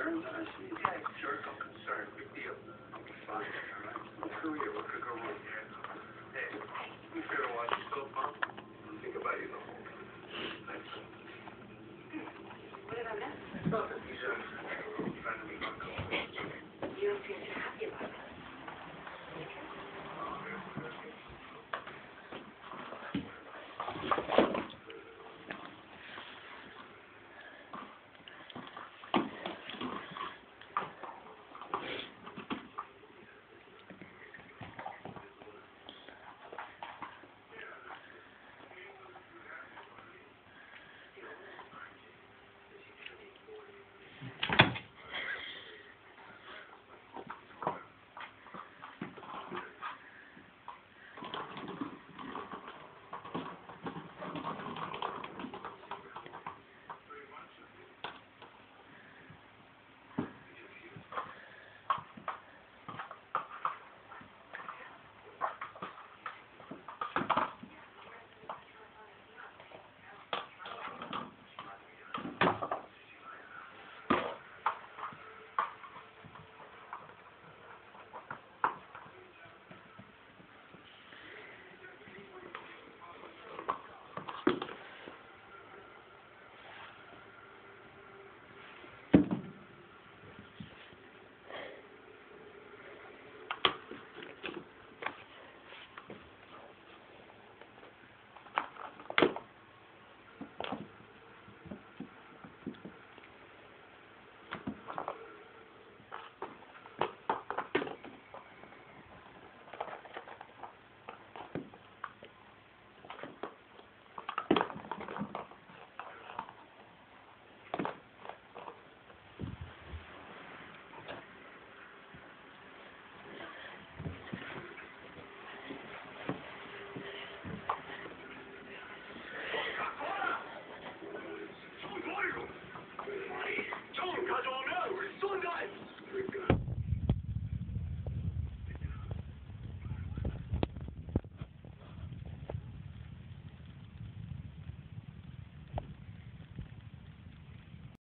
concerned? I see. Yeah, jerk, I'm concerned. Big deal. I'll be fine, all right? Screw you. What could go wrong? Hey, you fair to watch yourself, huh? Think about you the whole time. That's all. What did I miss? Nothing.